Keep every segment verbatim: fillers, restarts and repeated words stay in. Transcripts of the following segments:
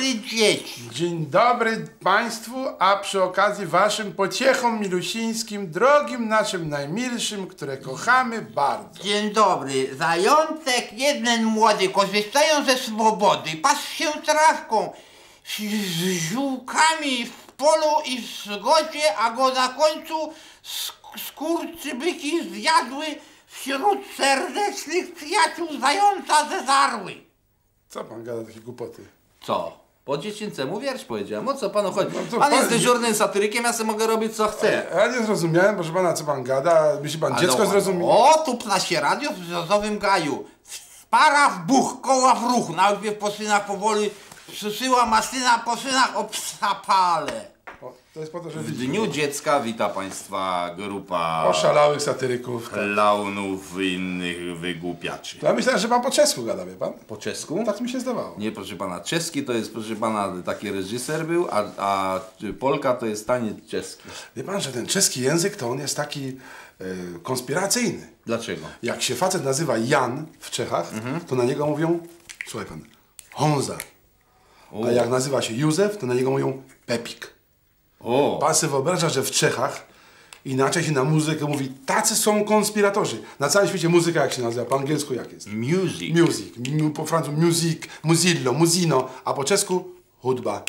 dobry, dzieci. Dzień dobry państwu, a przy okazji waszym pociechom milusińskim, drogim naszym najmilszym, które kochamy bardzo. Dzień dobry. Zajączek jeden młody, korzystają ze swobody, pas się trawką, z, z ziółkami w polu i w zgodzie, a go na końcu sk skurczybyki zjadły wśród serdecznych przyjaciół zająca zezarły. Co pan gada takie głupoty? Co? Po dziecięcemu wiersz powiedziałem. O co panu chodzi? No to pan jest pan- dyżurnym satyrykiem, ja sobie mogę robić co chcę. Ja nie zrozumiałem, proszę pana, co pan gada. Myśli pan, dziecko no, zrozumie? O, tu ptasie radio w brzozowym gaju. Para w buch, koła w ruch. Najpierw po synach powoli przysyła maszyna po synach o psapale. O, to jest po to, że W Dniu Dziecka wita państwa grupa oszalałych satyryków. Tak. klaunów i innych wygłupiaczy. Ja myślałem, że pan po czesku gada, wie pan? Po czesku? Tak mi się zdawało. Nie, proszę pana, czeski to jest, proszę pana, taki reżyser był, a, a Polka to jest taniec czeski. Wie pan, że ten czeski język to on jest taki e, konspiracyjny. Dlaczego? Jak się facet nazywa Jan w Czechach, Mhm. to na niego mówią, słuchaj pan, Honza. O. A jak nazywa się Józef, to na niego mówią Pepik. O, Pan sobie wyobraża, że w Czechach inaczej się na muzykę mówi, tacy są konspiratorzy. Na całym świecie muzyka jak się nazywa, po angielsku jak jest? music. Music, mu- po francusku music, muzillo, muzino, a po czesku hudba.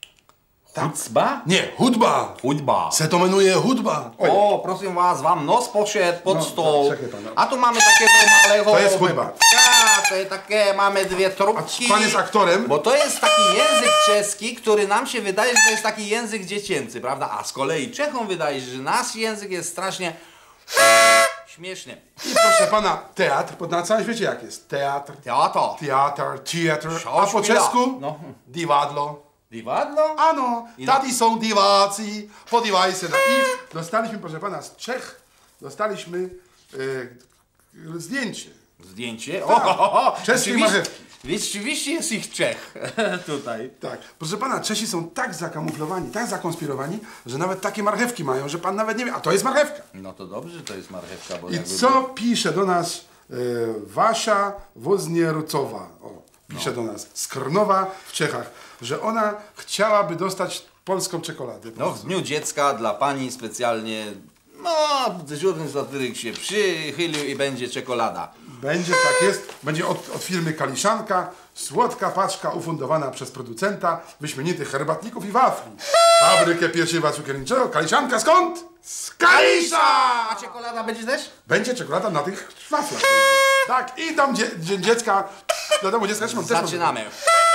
Hucba? Nie, hudba! Hudba. Se to menuje hudba. Oj, O, proszę was, wam nos poszedł pod No, stół. czekaj pan, no. A tu mamy takiego małego... To jest hudba. Tak, to jest takie, mamy dwie A trubki. pan jest aktorem? Bo to jest taki język czeski, który nam się wydaje, że to jest taki język dziecięcy, prawda? A z kolei Czechom wydaje się, że nasz język jest strasznie śmieszny. I proszę pana, teatr, bo na całym świecie jak jest? Teatr, Teatr. teatr, teatr, a po Schauspieler. czesku? No. Divadlo. Dziwadlo? Ano, I na- tati są diwacji, podiwaj się. I dostaliśmy, proszę pana, z Czech, dostaliśmy e, zdjęcie. Zdjęcie? O, Tak. ho, ho, ho. Czeskie Rzeczywiście- marchewki. Rzeczywiście jest ich Czech tutaj. Tak, proszę pana, Czesi są tak zakamuflowani, tak zakonspirowani, że nawet takie marchewki mają, że pan nawet nie wie, a to jest marchewka. No to dobrze, że to jest marchewka, bo I jakby co było- pisze do nas e, Wasia Wozniercowa, o, pisze No. do nas, z Krnowa w Czechach, że ona chciałaby dostać polską czekoladę. No w Dniu Dziecka dla pani specjalnie, no dyżurny satyryk się przychylił i będzie czekolada. Będzie, tak jest, będzie od, od firmy Kaliszanka, słodka paczka ufundowana przez producenta wyśmienitych herbatników i wafli. Fabrykę pieczywa cukierniczego, Kaliszanka skąd? Z Kalisza! A czekolada będzie też? Będzie czekolada na tych waflach. Tak, i tam dzie, dzie, dziecka, do domu dziecka też mam też mam- Zaczynamy.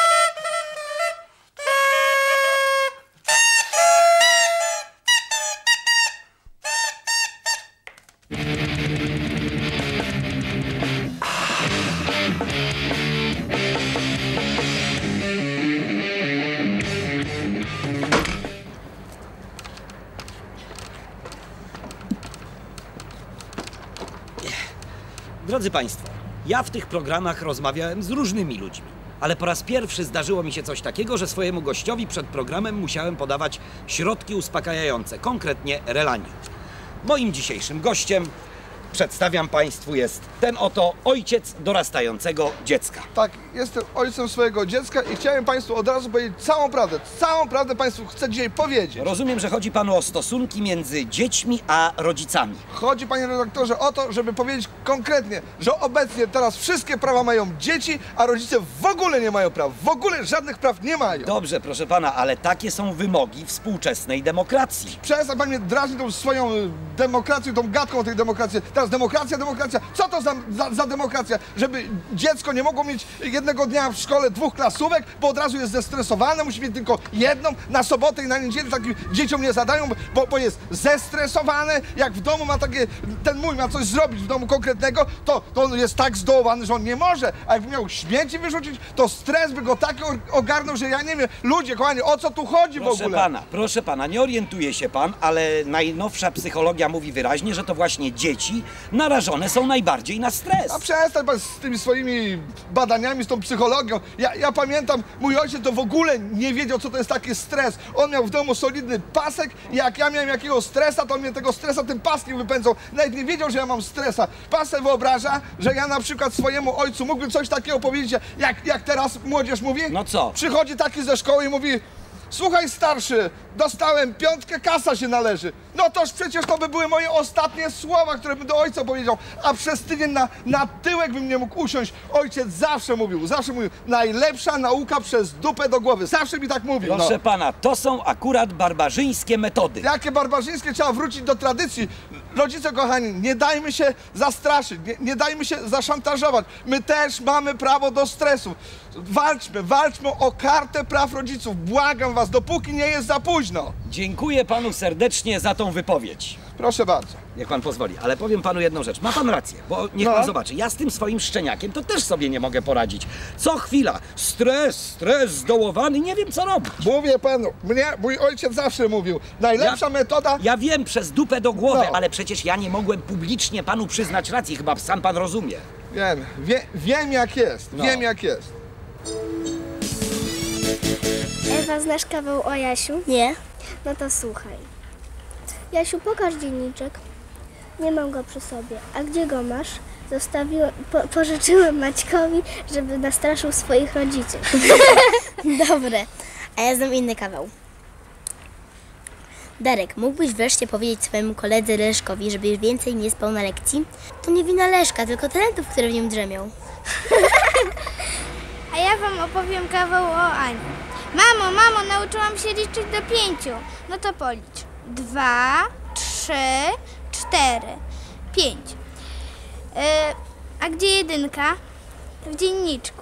Drodzy Państwo, ja w tych programach rozmawiałem z różnymi ludźmi, ale po raz pierwszy zdarzyło mi się coś takiego, że swojemu gościowi przed programem musiałem podawać środki uspokajające, konkretnie relanium. Moim dzisiejszym gościem, przedstawiam Państwu, jest ten oto ojciec dorastającego dziecka. Tak, jestem ojcem swojego dziecka i chciałem Państwu od razu powiedzieć całą prawdę. Całą prawdę Państwu chcę dzisiaj powiedzieć. Rozumiem, że chodzi Panu o stosunki między dziećmi a rodzicami. Chodzi, panie redaktorze, o to, żeby powiedzieć konkretnie, że obecnie teraz wszystkie prawa mają dzieci, a rodzice w ogóle nie mają praw. W ogóle żadnych praw nie mają. Dobrze, proszę Pana, ale takie są wymogi współczesnej demokracji. Przestań pan mnie drażnić tą swoją y, demokracją, tą gadką o tej demokracji. Teraz demokracja, demokracja. Co to za, za, za demokracja? Żeby dziecko nie mogło mieć jednego dnia w szkole dwóch klasówek, bo od razu jest zestresowane, musi mieć tylko jedną na sobotę i na niedzielę. Takim dzieciom nie zadają, bo, bo jest zestresowane. Jak w domu ma takie, ten mój ma coś zrobić w domu konkretnego, to, to on jest tak zdołowany, że on nie może. A jakby miał śmieci wyrzucić, to stres by go tak ogarnął, że ja nie wiem. Ludzie, kochani, o co tu chodzi Proszę w ogóle? Pana, proszę Pana, nie orientuje się Pan, ale najnowsza psychologia mówi wyraźnie, że to właśnie dzieci narażone są najbardziej na stres. A przestań pan z tymi swoimi badaniami, z tą psychologią. Ja, ja pamiętam, mój ojciec to w ogóle nie wiedział, co to jest taki stres. On miał w domu solidny pasek i jak ja miałem jakiegoś stresa, to on mnie tego stresa tym paskiem wypędzał. Nawet nie wiedział, że ja mam stresa. Pan sobie wyobraża, że ja na przykład swojemu ojcu mógłbym coś takiego powiedzieć, jak, jak teraz młodzież mówi? No co? Przychodzi taki ze szkoły i mówi: słuchaj starszy, dostałem piątkę, kasa się należy. No toż przecież to by były moje ostatnie słowa, które bym do ojca powiedział. A przez tydzień na, na tyłek bym nie mógł usiąść. Ojciec zawsze mówił, zawsze mówił: najlepsza nauka przez dupę do głowy. Zawsze mi tak mówił. Proszę No. pana, to są akurat barbarzyńskie metody. Jakie barbarzyńskie, trzeba wrócić do tradycji. Rodzice kochani, nie dajmy się zastraszyć, nie, nie dajmy się zaszantażować. My też mamy prawo do stresu. Walczmy, walczmy o kartę praw rodziców. Błagam was, dopóki nie jest za późno. Dziękuję panu serdecznie za tą wypowiedź. Proszę bardzo. Jak pan pozwoli, ale powiem panu jedną rzecz. Ma pan rację, bo niech No. pan zobaczy. Ja z tym swoim szczeniakiem to też sobie nie mogę poradzić. Co chwila stres, stres, zdołowany, nie wiem co robić. Mówię panu, mnie mój ojciec zawsze mówił, najlepsza Ja- metoda... Ja wiem, przez dupę do głowy, No. ale przecież ja nie mogłem publicznie panu przyznać racji, chyba sam pan rozumie. Wiem, wie, wiem jak jest, No. wiem jak jest. Ewa, znasz kawał o Jasiu? Nie. No to słuchaj. Jasiu, pokaż dzienniczek. Nie mam go przy sobie. A gdzie go masz? Zostawiłem, po, pożyczyłem Maćkowi, żeby nastraszył swoich rodziców. Dobre. A ja znam inny kawał. Darek, mógłbyś wreszcie powiedzieć swojemu koledze Leszkowi, żeby już więcej nie spał na lekcji? To nie wina Leszka, tylko talentów, które w nim drzemią. A ja wam opowiem kawał o Ani. Mamo, mamo, nauczyłam się liczyć do pięciu. No to policz. Dwa, trzy, cztery, pięć. Yy, a gdzie jedynka? W dzienniczku.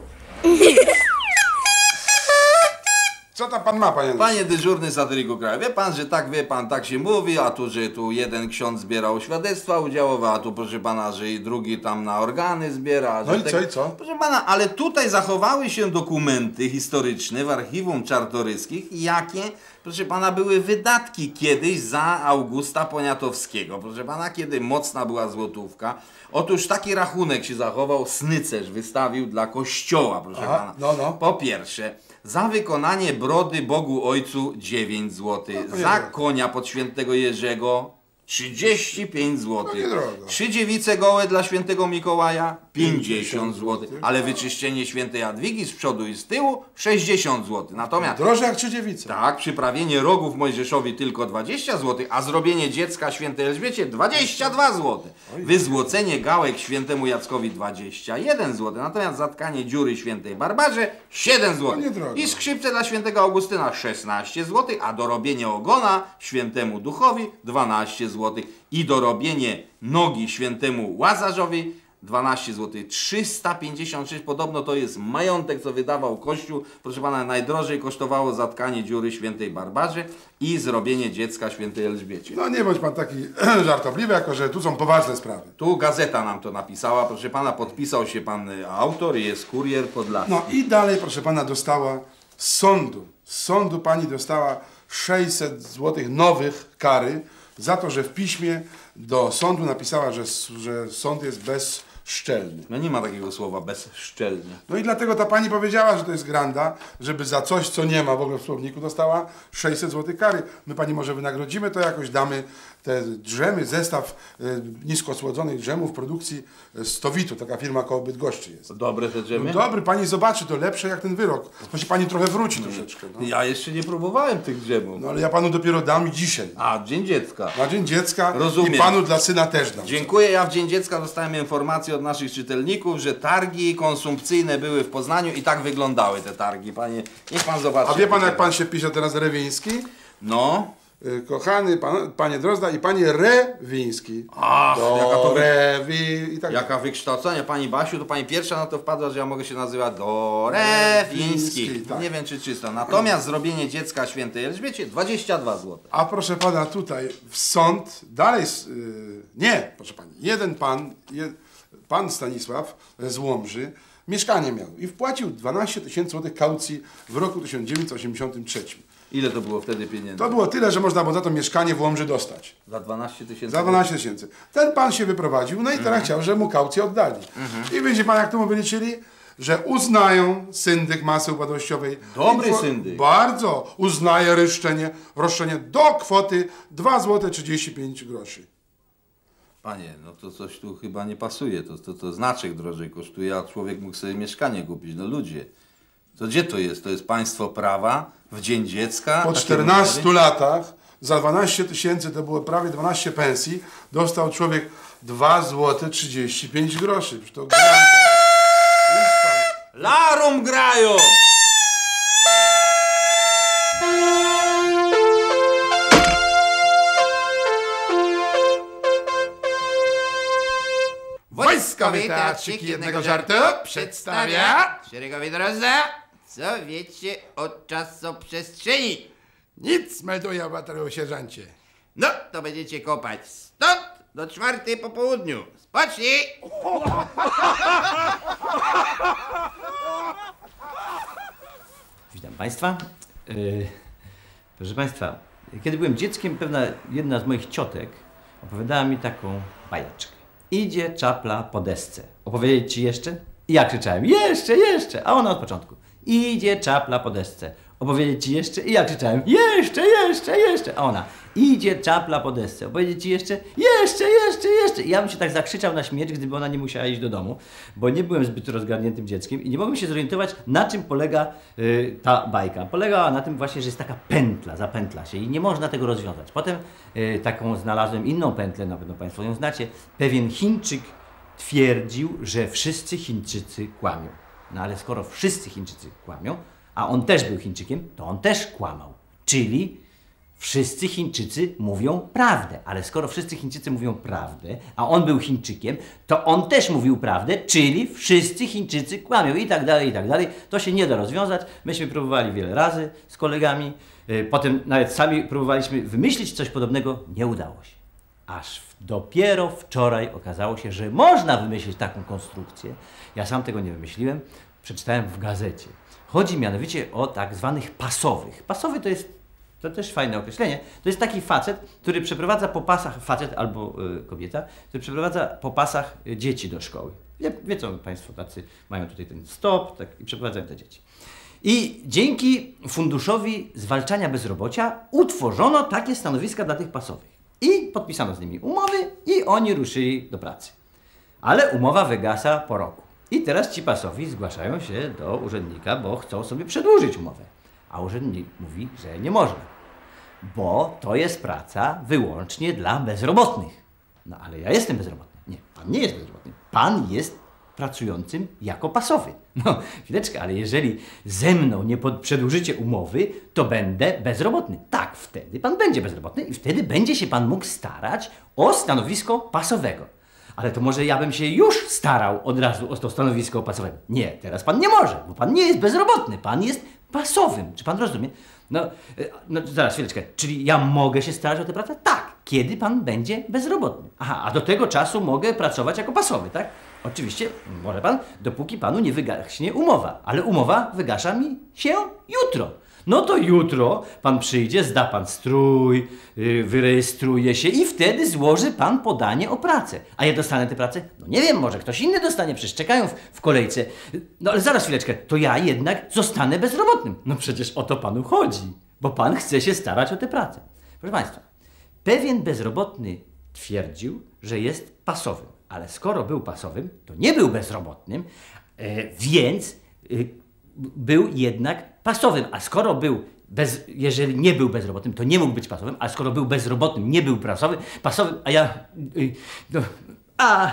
Co tam pan ma, panie? Panie dyżurny satyryku kraju, wie pan, że tak wie pan, tak się mówi, a tu, że tu jeden ksiądz zbierał świadectwa udziałowe, a tu proszę pana, że i drugi tam na organy zbiera. No że i co, i co? Proszę pana, ale tutaj zachowały się dokumenty historyczne w archiwum Czartoryskich, jakie, proszę pana, były wydatki kiedyś za Augusta Poniatowskiego. Proszę pana, kiedy mocna była złotówka. Otóż taki rachunek się zachował, Snycerz wystawił dla kościoła, proszę Aha, pana. no, no. Po pierwsze, za wykonanie brody Bogu Ojcu dziewięć złotych, No, za nie konia pod świętego Jerzego trzydzieści pięć złotych, No, niedrogo. trzy dziewice gołe dla świętego Mikołaja pięćdziesiąt złotych, ale wyczyszczenie świętej Jadwigi z przodu i z tyłu sześćdziesiąt złotych. Natomiast Drożej jak trzy dziewice. tak, przyprawienie rogów Mojżeszowi tylko dwadzieścia złotych, a zrobienie dziecka świętej Elżbiecie dwadzieścia dwa złote. Wyzłocenie gałek świętemu Jackowi dwadzieścia jeden złotych, natomiast zatkanie dziury świętej Barbarze siedem złotych. No niedrogo. I skrzypce dla świętego Augustyna szesnaście złotych, a dorobienie ogona świętemu Duchowi dwanaście złotych. I dorobienie nogi świętemu Łazarzowi dwanaście złotych. trzysta pięćdziesiąt sześć, podobno to jest majątek, co wydawał Kościół. Proszę pana, najdrożej kosztowało zatkanie dziury świętej Barbarze i zrobienie dziecka świętej Elżbiecie. No nie bądź pan taki żartobliwy, jako że tu są poważne sprawy. Tu gazeta nam to napisała, proszę pana, podpisał się pan y, autor, jest kurier Podlaski. No i dalej, proszę pana, dostała z sądu. Z sądu pani dostała sześćset złotych nowych kary za to, że w piśmie do sądu napisała, że, że sąd jest bezszczelny. No nie ma takiego słowa bezszczelny. No i dlatego ta pani powiedziała, że to jest granda, żeby za coś, co nie ma w ogóle w słowniku, dostała sześćset złotych kary. My pani może wynagrodzimy to jakoś, damy te drzemy, zestaw y, niskosłodzonych drzemów produkcji Stowitu, taka firma koło Bydgoszczy jest. Dobre te drzemy? No dobry, pani zobaczy, to lepsze jak ten wyrok. To się pani trochę wróci troszeczkę. No. Ja jeszcze nie próbowałem tych drzemów. No ale ja panu dopiero dam dzisiaj. A, Dzień Dziecka. Na Dzień Dziecka Rozumiem. i panu dla syna też dam. Dziękuję. Ja w Dzień Dziecka dostałem informację od naszych czytelników, że targi konsumpcyjne były w Poznaniu i tak wyglądały te targi. Panie, niech pan zobaczy. A wie pan, jak pan się pisze teraz Rewiński? No. Y, Kochany pan, panie Drozda i panie Rewiński. Ach, Do jaka to wy... Rewi i tak Jaka wykształcenia. Pani Basiu, to pani pierwsza na to wpadła, że ja mogę się nazywać Dorewiński. Rewiński, tak. Nie wiem, czy czysto. Natomiast zrobienie dziecka świętej Elżbiecie dwadzieścia dwa złote. A proszę pana, tutaj w sąd dalej, y, nie, proszę pani, jeden pan, je, pan Stanisław z Łomży Mieszkanie miał i wpłacił dwanaście tysięcy złotych kaucji w roku tysiąc dziewięćset osiemdziesiątym trzecim. Ile to było wtedy pieniędzy? To było tyle, że można było za to mieszkanie w Łomży dostać. Za dwanaście tysięcy? Za dwanaście tysięcy. Ten pan się wyprowadził, no i teraz chciał, żeby mu kaucję oddali. I widzi pan, jak to mu wyliczyli? Że uznają syndyk masy upadłościowej. Dobry info, syndyk. Bardzo uznaje roszczenie, roszczenie do kwoty dwa złote trzydzieści pięć groszy. Panie, no to coś tu chyba nie pasuje. To, to, to znaczek drożej kosztuje, a człowiek mógł sobie mieszkanie kupić. No ludzie, to gdzie to jest? To jest państwo prawa w Dzień Dziecka? Po czternastu latach za dwanaście tysięcy, to było prawie dwanaście pensji, dostał człowiek dwa złote trzydzieści pięć groszy. Przecież to granda. Larum grają! Wojskowy teatrzyk jednego żartu przedstawia... Szeregowie drodzy, co wiecie o czasoprzestrzeni? Nic, melduje obywatelu sierżancie. No, to będziecie kopać stąd do czwartej po południu. Spocznij! Witam Państwa. Yy, proszę Państwa, kiedy byłem dzieckiem, pewna jedna z moich ciotek opowiadała mi taką bajeczkę. Idzie czapla po desce. Opowiedzieć Ci jeszcze? I ja krzyczałem, jeszcze, jeszcze, a ona od początku. Idzie czapla po desce. Opowiedzieć Ci jeszcze? I ja krzyczałem, jeszcze, jeszcze, jeszcze, a ona. Idzie czapla po desce. Opowiedzieć Ci jeszcze? Jeszcze, jeszcze, jeszcze. I ja bym się tak zakrzyczał na śmierć, gdyby ona nie musiała iść do domu, bo nie byłem zbyt rozgarniętym dzieckiem i nie mogłem się zorientować, na czym polega y, ta bajka. Polegała na tym właśnie, że jest taka pętla, zapętla się i nie można tego rozwiązać. Potem y, taką znalazłem inną pętlę, na pewno Państwo ją znacie. Pewien Chińczyk twierdził, że wszyscy Chińczycy kłamią. No ale skoro wszyscy Chińczycy kłamią, a on też był Chińczykiem, to on też kłamał. Czyli wszyscy Chińczycy mówią prawdę. Ale skoro wszyscy Chińczycy mówią prawdę, a on był Chińczykiem, to on też mówił prawdę, czyli wszyscy Chińczycy kłamią i tak dalej, i tak dalej. To się nie da rozwiązać. Myśmy próbowali wiele razy z kolegami. Potem nawet sami próbowaliśmy wymyślić coś podobnego. Nie udało się. Aż dopiero wczoraj okazało się, że można wymyślić taką konstrukcję. Ja sam tego nie wymyśliłem. Przeczytałem w gazecie. Chodzi mianowicie o tak zwanych pasowych. Pasowy to jest, to też fajne określenie, to jest taki facet, który przeprowadza po pasach, facet albo y, kobieta, który przeprowadza po pasach y, dzieci do szkoły. Wie, wiedzą Państwo, tacy mają tutaj ten stop tak, i przeprowadzają te dzieci. I dzięki Funduszowi Zwalczania Bezrobocia utworzono takie stanowiska dla tych pasowych. I podpisano z nimi umowy i oni ruszyli do pracy. Ale umowa wygasa po roku. I teraz ci pasowi zgłaszają się do urzędnika, bo chcą sobie przedłużyć umowę. A urzędnik mówi, że nie można, bo to jest praca wyłącznie dla bezrobotnych. No ale ja jestem bezrobotny. Nie, pan nie jest bezrobotny. Pan jest pracującym jako pasowy. No, chwileczkę, ale jeżeli ze mną nie przedłużycie umowy, to będę bezrobotny. Tak, wtedy pan będzie bezrobotny i wtedy będzie się pan mógł starać o stanowisko pasowego. Ale to może ja bym się już starał od razu o to stanowisko pasowego. Nie, teraz pan nie może, bo pan nie jest bezrobotny, pan jest pasowym. Czy pan rozumie? No, no zaraz, chwileczkę. Czyli ja mogę się starać o tę pracę? Tak, kiedy pan będzie bezrobotny. Aha, a do tego czasu mogę pracować jako pasowy, tak? Oczywiście może pan, dopóki panu nie wygaśnie umowa. Ale umowa wygasza mi się jutro. No to jutro pan przyjdzie, zda pan strój, yy, wyrejestruje się i wtedy złoży pan podanie o pracę. A ja dostanę tę pracę? No nie wiem, może ktoś inny dostanie, przecież czekają w, w kolejce. No ale zaraz chwileczkę, to ja jednak zostanę bezrobotnym. No przecież o to panu chodzi, bo pan chce się starać o tę pracę. Proszę Państwa, pewien bezrobotny twierdził, że jest pasowym, ale skoro był pasowym, to nie był bezrobotnym, yy, więc yy, był jednak pasowym, a skoro był, bez, jeżeli nie był bezrobotnym, to nie mógł być pasowym, a skoro był bezrobotnym, nie był pasowym, pasowym, a ja... Yy, no, a...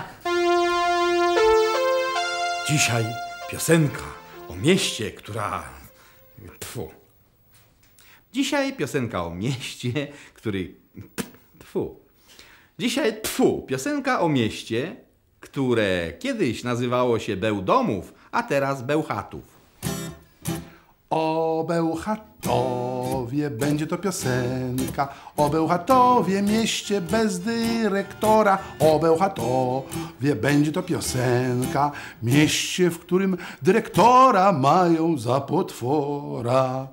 Dzisiaj piosenka o mieście, która... Tfu. Dzisiaj piosenka o mieście, który... Tfu. Dzisiaj tfu, piosenka o mieście, które kiedyś nazywało się Bełdomów, a teraz Bełchatów. O Bełchatowie będzie to piosenka, o Bełchatowie, mieście bez dyrektora. O Bełchatowie będzie to piosenka, mieście, w którym dyrektora mają za potwora.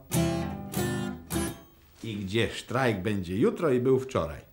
I gdzie strajk będzie jutro i był wczoraj.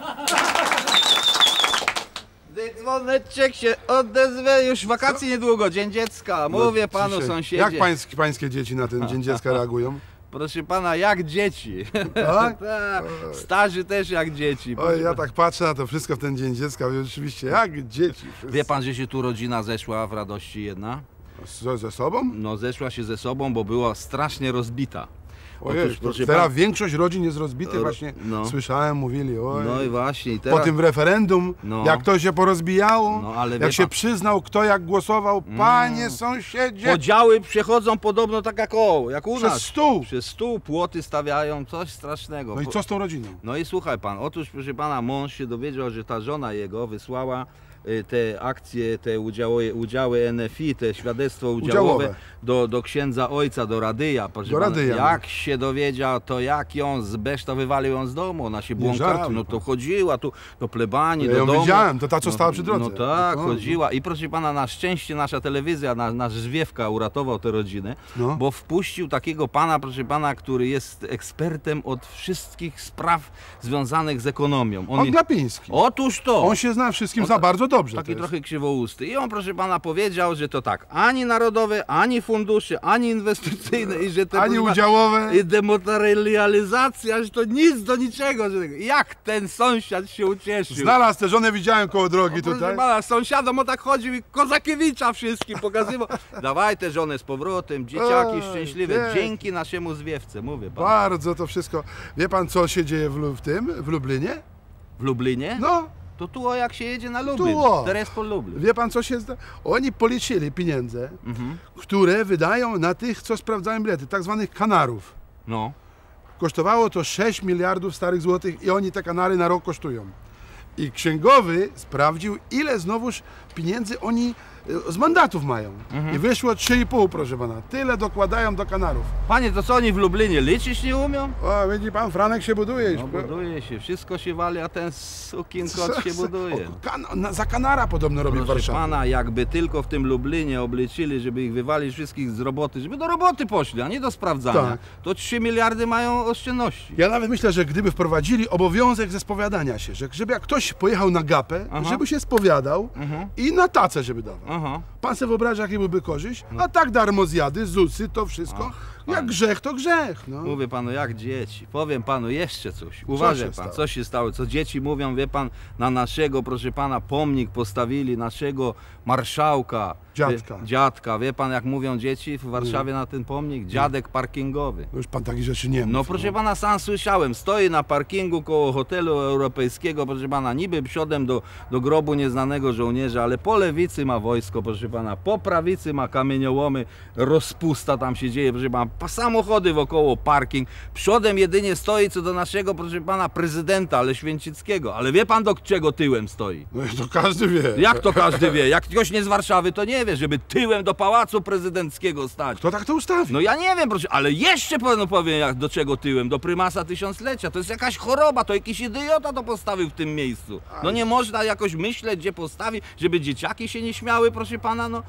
Dzwoneczek się odezwie, już wakacje niedługo, Dzień Dziecka. Mówię panu, Dzisiaj- sąsiedzie. Jak pańskie, pańskie dzieci na ten Dzień Dziecka reagują? Proszę pana, jak dzieci. Tak? Tak, starzy też jak dzieci. Oj, ja tak patrzę na to wszystko w ten Dzień Dziecka, i rzeczywiście, jak dzieci. Wie pan, że się tu rodzina zeszła w radości jedna? Z, ze sobą? No zeszła się ze sobą, bo była strasznie rozbita. Ojej, Otóż, proszę teraz pan- większość rodzin jest rozbitych, Ro- właśnie no. słyszałem, mówili, oj. No i właśnie. I Po teraz... tym referendum, No. jak to się porozbijało, No, ale wie jak się pan- przyznał, kto jak głosował, panie sąsiedzie, Podziały przechodzą podobno tak jak o, jak u przez nas. stół. Przez stół, płoty stawiają, coś strasznego. No i Po- co z tą rodziną? No i słuchaj pan, otóż proszę pana, mąż się dowiedział, że ta żona jego wysłała y, te akcje, te udziały, udziały N F I, te świadectwo udziałowe, Udziałowe. Do, do księdza ojca, do Radyja. Proszę Do pana, Radyja, no. jak się dowiedział, to jak ją z beszta wywalił ją z domu, ona się Nie błąkała, żartuj no pan. to chodziła tu do plebanii, Ja do ją domu. widziałem, to ta, co No, stała przy drodze. No tak, No, chodziła i proszę pana, na szczęście nasza telewizja, nasz, nasz Żwiewka uratował tę rodzinę, No. bo wpuścił takiego pana, proszę pana, który jest ekspertem od wszystkich spraw związanych z ekonomią. On je- Glapiński. Otóż to! On się zna wszystkim za bardzo dobrze. Taki też. trochę krzywousty. I on, proszę pana, powiedział, że to tak, ani narodowe, ani fundusze, ani inwestycyjne i że te Ani proszę pana, udziałowe. i dematerializacja, że to nic do niczego. Że... Jak ten sąsiad się ucieszył. Znalazł tę żonę, widziałem koło drogi Proszę tutaj. pana, sąsiadom o tak chodził i Kozakiewicza wszystkim pokazywał. Dawaj tę żonę z powrotem, dzieciaki Oj, szczęśliwe, pięknie. dzięki naszemu zwiewce, mówię pan. Bardzo to wszystko. Wie pan, co się dzieje w, Lu- w tym, w Lublinie? W Lublinie? No, To tu o jak się jedzie na Lublin. Tu o. Teraz po Lublin. wie pan, co się zda? Oni policzyli pieniądze, Mhm. które wydają na tych, co sprawdzają bilety, tak zwanych kanarów. No. Kosztowało to sześć miliardów starych złotych i oni te kanary na rok kosztują. I księgowy sprawdził, ile znowuż pieniędzy oni e, z mandatów mają. Mhm. I wyszło trzy i pół, proszę pana. Tyle dokładają do kanarów. Panie, to co oni w Lublinie liczyć nie umią? O, widzi pan, Franek się buduje. No buduje się, wszystko się wali, a ten sukin kot się buduje. O, kan na, za kanara podobno robi w Proszę Warszawie. pana, jakby tylko w tym Lublinie obliczyli, żeby ich wywalić wszystkich z roboty, żeby do roboty poszli, a nie do sprawdzania, Tak. to trzy miliardy mają oszczędności. Ja nawet myślę, że gdyby wprowadzili obowiązek ze spowiadania się, że żeby jak ktoś pojechał na gapę, Aha. żeby się spowiadał Mhm. i na tacę, żeby dawał. Aha. Pan sobie wyobraża, jaki byłby korzyść? A tak darmo zjady, zusy, to wszystko. Jak panie. grzech, to grzech. No. Mówię panu, jak dzieci. Powiem panu jeszcze coś. Uważaj się pan, stało? co się stało. Co dzieci mówią, wie pan, na naszego, proszę pana, pomnik postawili, naszego marszałka. Dziadka. Wie, dziadka. Wie pan, jak mówią dzieci w Warszawie na ten pomnik? Dziadek parkingowy. No już pan takich rzeczy nie mów. No proszę pana, sam słyszałem, stoi na parkingu koło hotelu europejskiego, proszę pana, niby przodem do, do grobu nieznanego żołnierza, ale po lewicy ma wojsko, proszę pana, po prawicy ma kamieniołomy, rozpusta tam się dzieje, proszę pana, pa- samochody wokoło, parking, przodem jedynie stoi co do naszego, proszę pana, prezydenta, ale Święcickiego, ale wie pan do czego tyłem stoi? No i to każdy wie. Jak to każdy wie, jak ktoś nie z Warszawy, to nie wie, żeby tyłem do pałacu prezydenckiego stać. Kto tak to ustawi? No ja nie wiem, proszę, ale jeszcze panu powiem, jak do czego tyłem, do prymasa tysiąclecia. To jest jakaś choroba, to jakiś idiota to postawił w tym miejscu. No nie można jakoś myśleć, gdzie postawi, żeby dzieciaki się nie śmiały, proszę pana, no.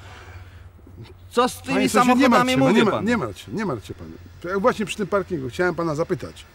Co z tymi Panie sąsiedzie, nie samochodami martw się, no mówię nie, ma, pan? nie martw się, nie martw się pan. To jak właśnie przy tym parkingu chciałem pana zapytać.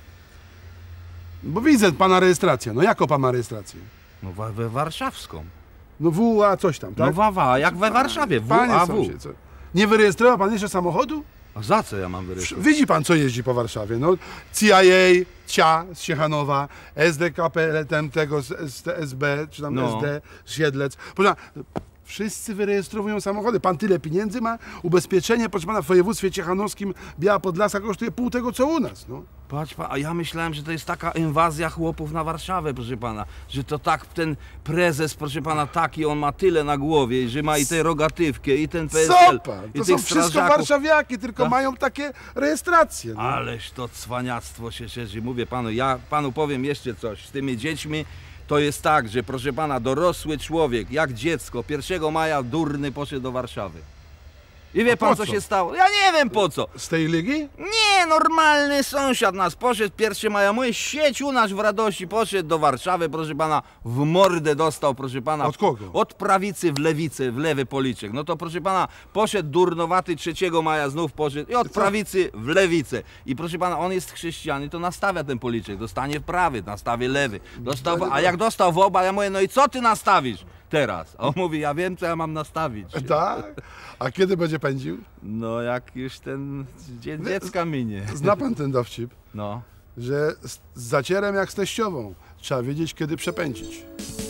Bo widzę pana rejestrację. No jaką pan ma rejestrację? No we, we warszawską. No W A coś tam, tak? No wawa, jak we Warszawie, W Panie A W. sąsiedzie, co? Nie wyrejestrował pan jeszcze samochodu? A za co ja mam wyrysować? Widzi pan, co jeździ po Warszawie. No, C I A, Cia z Ciechanowa, S D K P, ten tego z, z S B, czy tam No. S D, z Siedlec. Proszę pana, wszyscy wyrejestrowują samochody. Pan tyle pieniędzy ma, ubezpieczenie, proszę pana, w województwie ciechanowskim Biała Podlasa kosztuje pół tego, co u nas. No. Patrz pan, a ja myślałem, że to jest taka inwazja chłopów na Warszawę, proszę pana, że to tak ten prezes, proszę pana, taki, on ma tyle na głowie, i że ma i tę rogatywkę, i ten P S L, Co pan? i To są tych wszystko strażaków. warszawiaki, tylko Tak? mają takie rejestracje. No. Ależ to cwaniactwo się szerzy. Mówię panu, ja panu powiem jeszcze coś. Z tymi dziećmi to jest tak, że proszę pana, dorosły człowiek, jak dziecko, pierwszego maja durny poszedł do Warszawy. I wie A pan, po co co? się stało? Ja nie wiem po co. Z tej ligi? Nie, normalny sąsiad nas poszedł pierwszy maja. Mój sieć u nas w radości poszedł do Warszawy, proszę pana, w mordę dostał, proszę pana. Od kogo? Od prawicy w lewicę, w lewy policzek. No to proszę pana, poszedł durnowaty trzeciego maja, znów poszedł i od prawicy w lewicę. I proszę pana, on jest chrześcijanin, to nastawia ten policzek. Dostanie w prawy, nastawie lewy. Dostał, a jak dostał w oba, ja mówię, no i co ty nastawisz teraz? A on mówi, ja wiem, co ja mam nastawić. Tak? A kiedy będzie pędził? No jak już ten dzień dziecka minie. Zna pan ten dowcip, No. że z z zacierem jak z teściową. Trzeba wiedzieć, kiedy przepędzić.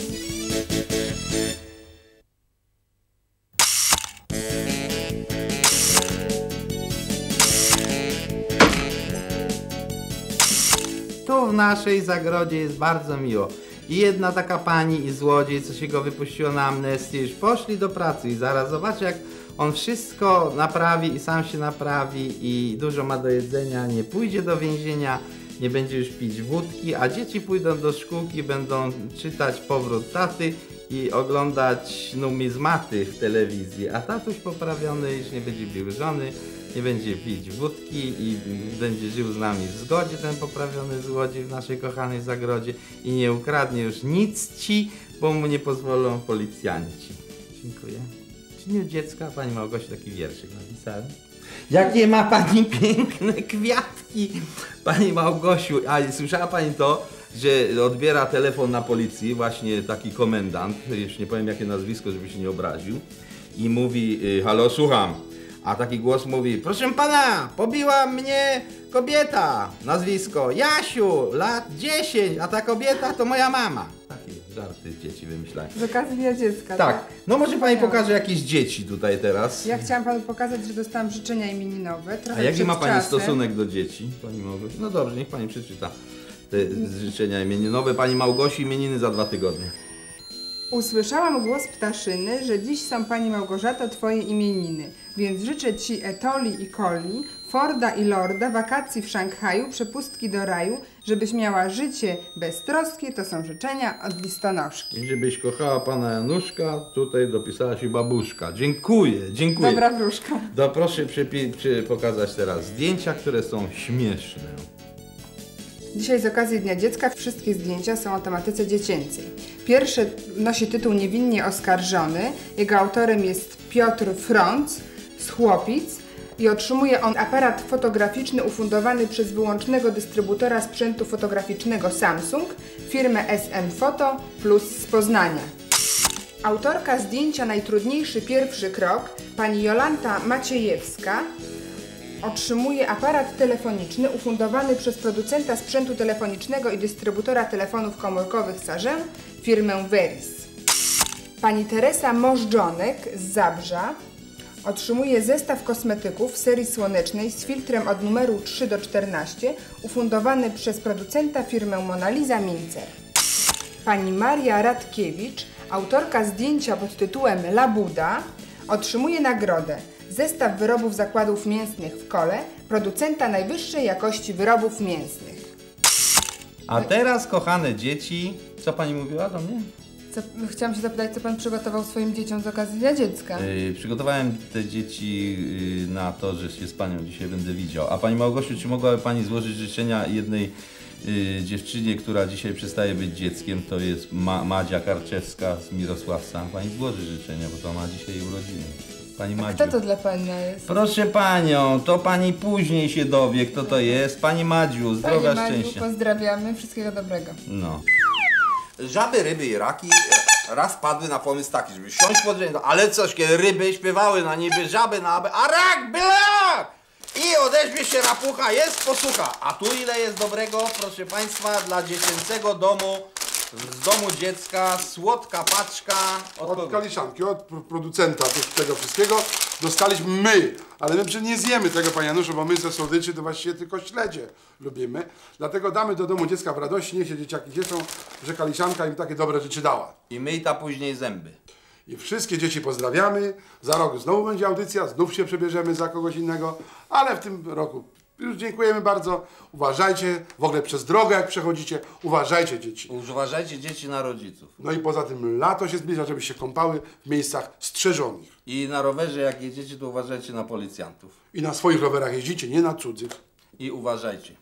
Tu w naszej zagrodzie jest bardzo miło. I jedna taka pani i złodziej, co się go wypuściło na amnestię, już poszli do pracy i zaraz zobaczy, jak on wszystko naprawi i sam się naprawi i dużo ma do jedzenia, nie pójdzie do więzienia, nie będzie już pić wódki, a dzieci pójdą do szkółki, będą czytać Powrót taty i oglądać numizmaty w telewizji, a tatuś poprawiony już nie będzie bił żony, nie będzie pić wódki i będzie żył z nami w zgodzie, ten poprawiony złodziej w naszej kochanej zagrodzie i nie ukradnie już nic ci, bo mu nie pozwolą policjanci. Dziękuję. W dniu dziecka pani Małgosiu taki wierszyk napisałem. Jakie ma pani piękne kwiatki, pani Małgosiu. A słyszała pani to, że odbiera telefon na policji, właśnie taki komendant, już nie powiem jakie nazwisko, żeby się nie obraził, i mówi, halo, słucham. A taki głos mówi, proszę pana, pobiła mnie kobieta, nazwisko Jasiu, lat dziesięć, a ta kobieta to moja mama. Takie żarty dzieci wymyślają. Z okazji Dnia Dziecka. Tak, no może pani pokaże jakieś dzieci tutaj teraz. Ja chciałam panu pokazać, że dostałam życzenia imieninowe. Trochę A jaki przed ma pani czasem. stosunek do dzieci, pani Małgosiu? No dobrze, niech pani przeczyta te życzenia imieninowe. Pani Małgosi, imieniny za dwa tygodnie. Usłyszałam głos ptaszyny, że dziś są pani Małgorzato twoje imieniny, więc życzę ci Etoli i Coli, Forda i Lorda, wakacji w Szanghaju, przepustki do raju, żebyś miała życie beztroskie, to są życzenia od listonoszki. I żebyś kochała pana Januszka, tutaj dopisała się babuszka. Dziękuję, dziękuję. Dobra wróżka. To proszę przypi- przy- pokazać teraz zdjęcia, które są śmieszne. Dzisiaj z okazji Dnia Dziecka wszystkie zdjęcia są o tematyce dziecięcej. Pierwsze nosi tytuł Niewinnie oskarżony. Jego autorem jest Piotr Frąc z Chłopic i otrzymuje on aparat fotograficzny ufundowany przez wyłącznego dystrybutora sprzętu fotograficznego Samsung, firmę S M Photo Plus z Poznania. Autorka zdjęcia Najtrudniejszy pierwszy krok, pani Jolanta Maciejewska, otrzymuje aparat telefoniczny ufundowany przez producenta sprzętu telefonicznego i dystrybutora telefonów komórkowych Sarzę, firmę Veris. Pani Teresa Możdżonek z Zabrza otrzymuje zestaw kosmetyków serii słonecznej z filtrem od numeru trzy do czternastu, ufundowany przez producenta firmę Mona Lisa Mincer. Pani Maria Radkiewicz, autorka zdjęcia pod tytułem Labuda, otrzymuje nagrodę zestaw wyrobów zakładów mięsnych w Kole, producenta najwyższej jakości wyrobów mięsnych. A teraz, kochane dzieci, co pani mówiła do mnie? Co, chciałam się zapytać, co pan przygotował swoim dzieciom z okazji Dnia Dziecka? Yy, przygotowałem te dzieci yy, na to, że się z panią dzisiaj będę widział. A pani Małgosiu, czy mogłaby pani złożyć życzenia jednej yy, dziewczynie, która dzisiaj przestaje być dzieckiem? To jest Ma Madzia Karczewska z Mirosławca. Pani złoży życzenia, bo to ma dzisiaj urodziny. Pani Madziu. Kto to dla pana jest? Proszę panią, to pani później się dowie, kto to jest. Pani Madziu, zdrowia, Pani Madziu, szczęścia. pozdrawiamy, wszystkiego dobrego. No. Żaby, ryby i raki raz padły na pomysł taki, żeby siąść pod drzewo, ale coś, kiedy ryby śpiewały na niebie, żaby na aby, a rak, bylak! I odeźmie się rapucha, jest posłucha. A tu ile jest dobrego, proszę państwa, dla dziecięcego domu, z domu dziecka, słodka paczka. Od, Od kogo? Kaliszanki, od pr- producenta tych, tego wszystkiego dostaliśmy my, ale my przecież nie zjemy tego, panie Januszu, bo my ze słodyczy to właściwie tylko śledzie lubimy. Dlatego damy do domu dziecka w radości, niech się dzieciaki cieszą, że Kaliszanka im takie dobre rzeczy dała. I myj ta później zęby. I wszystkie dzieci pozdrawiamy. Za rok znowu będzie audycja, znów się przebierzemy za kogoś innego, ale w tym roku Już dziękujemy bardzo. Uważajcie, w ogóle przez drogę jak przechodzicie, uważajcie dzieci. Uważajcie dzieci na rodziców. No i poza tym lato się zbliża, żeby się kąpały w miejscach strzeżonych. I na rowerze jak jedziecie, to uważajcie na policjantów. I na swoich rowerach jeździcie, nie na cudzych. I uważajcie.